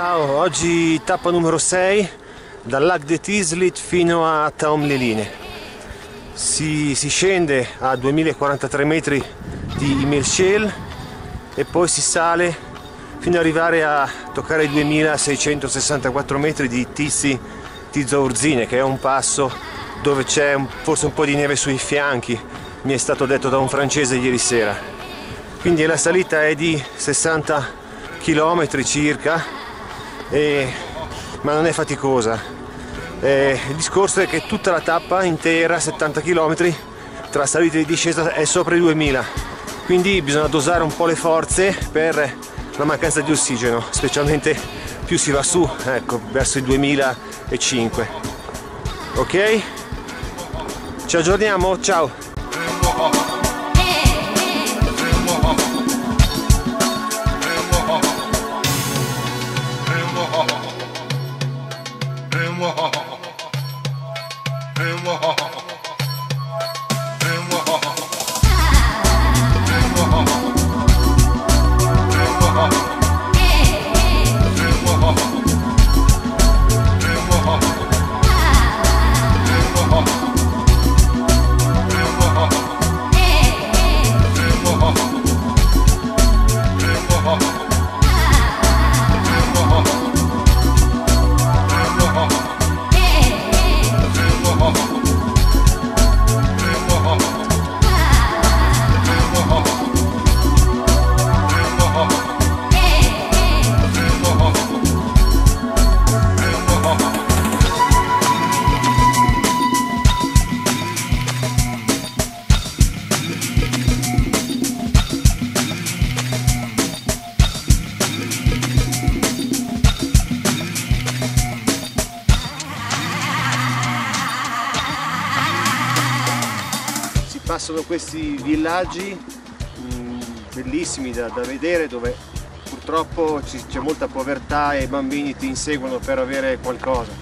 Ciao, oggi tappa numero 6 dal Lac de Tislit fino a Taomleline. Si scende a 2043 metri di Imelchel e poi si sale fino ad arrivare a toccare i 2664 metri di Tizi-Tizourzine, che è un passo dove c'è forse un po' di neve sui fianchi, mi è stato detto da un francese ieri sera. Quindi la salita è di 60 km circa, ma non è faticosa. Il discorso è che tutta la tappa intera, 70 km, tra salita e discesa, è sopra i 2000, quindi bisogna dosare un po' le forze per la mancanza di ossigeno, specialmente più si va su, ecco, verso i 2005. Ok? Ci aggiorniamo, ciao! Passano questi villaggi bellissimi da vedere, dove purtroppo c'è molta povertà e i bambini ti inseguono per avere qualcosa.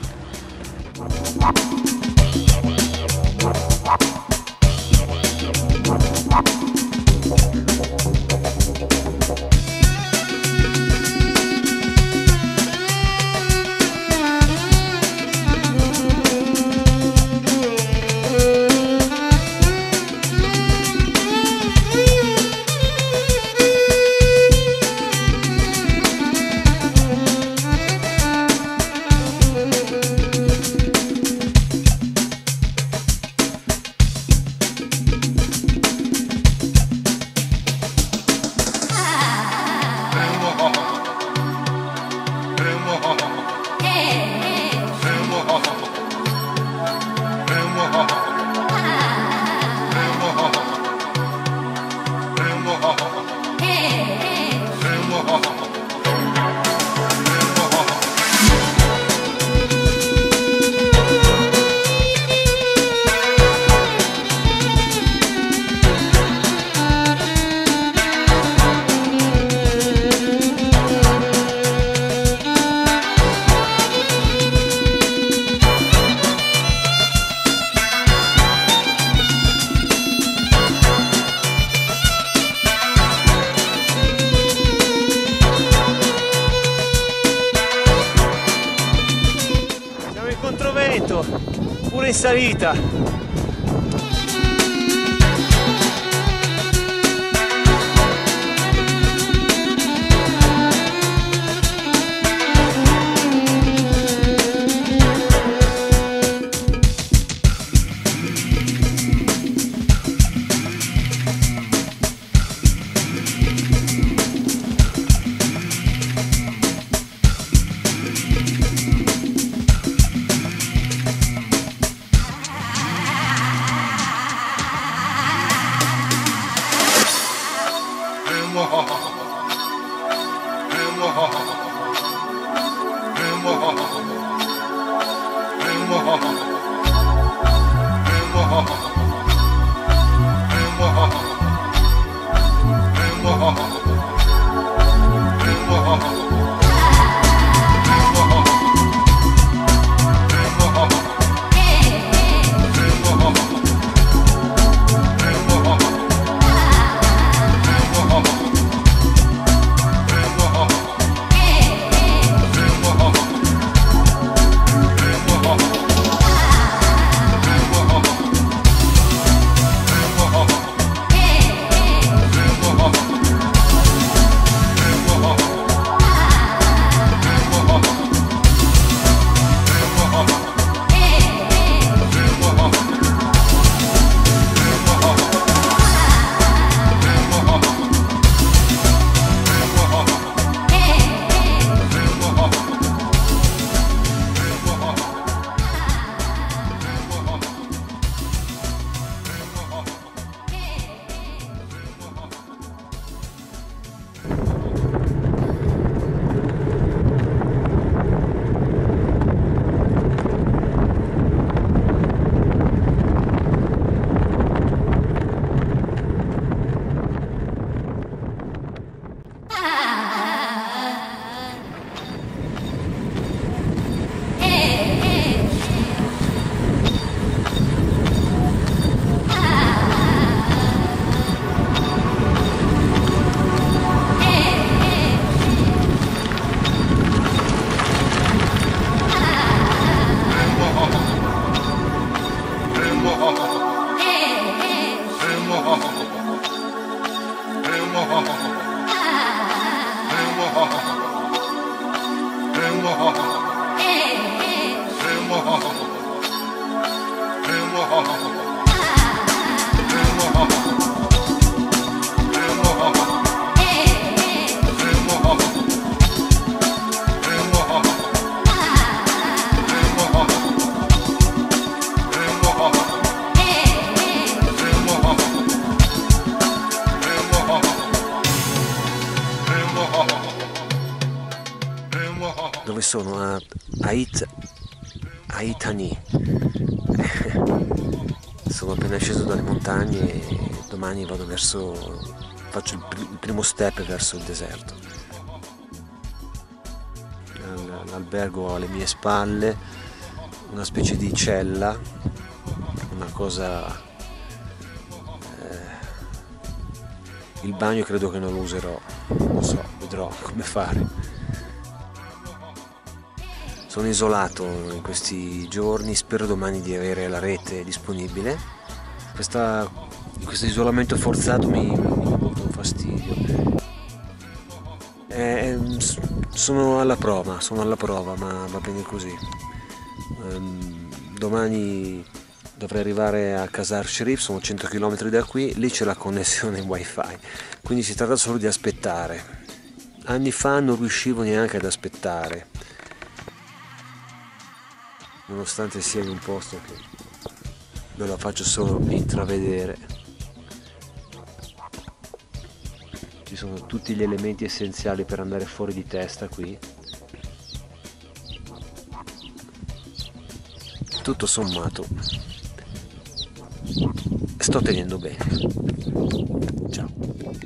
Controvento, pure in salita. sono a Haitani. Sono appena sceso dalle montagne e domani faccio il primo step verso il deserto. L'albergo alle mie spalle, una specie di cella, una cosa. Il bagno credo che non lo userò, non so, vedrò come fare. Sono isolato in questi giorni, spero domani di avere la rete disponibile. Questo isolamento forzato mi dà molto fastidio. Sono alla prova, ma va bene così. Domani dovrei arrivare a Qasr Sharif, sono 100 km da qui, lì c'è la connessione wifi, quindi si tratta solo di aspettare. Anni fa non riuscivo neanche ad aspettare, nonostante sia in un posto che ve lo faccio solo intravedere. Ci sono tutti gli elementi essenziali per andare fuori di testa qui. Tutto sommato sto tenendo bene. Ciao.